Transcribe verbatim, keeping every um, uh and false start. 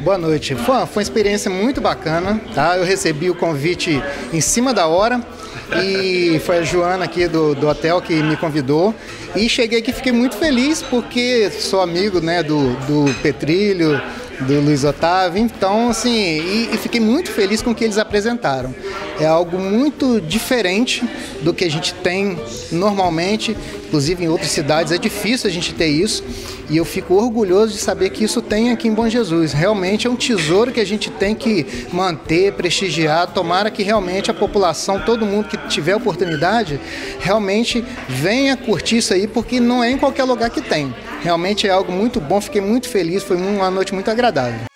Boa noite. Foi uma, foi uma experiência muito bacana, tá? Eu recebi o convite em cima da hora e foi a Joana aqui do, do hotel que me convidou. E cheguei aqui, fiquei muito feliz porque sou amigo, né, do, do Petrilho, do Luiz Otávio, então assim, e, e fiquei muito feliz com o que eles apresentaram. É algo muito diferente do que a gente tem normalmente, inclusive em outras cidades é difícil a gente ter isso, e eu fico orgulhoso de saber que isso tem aqui em Bom Jesus. Realmente é um tesouro que a gente tem que manter, prestigiar. Tomara que realmente a população, todo mundo que tiver oportunidade, realmente venha curtir isso aí, porque não é em qualquer lugar que tem. Realmente é algo muito bom, fiquei muito feliz, foi uma noite muito agradável.